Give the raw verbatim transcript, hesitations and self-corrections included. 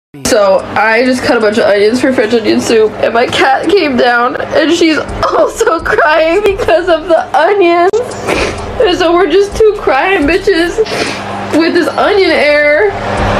So I just cut a bunch of onions for French onion soup, and my cat came down and she's also crying because of the onions. And so we're just two crying bitches with this onion air.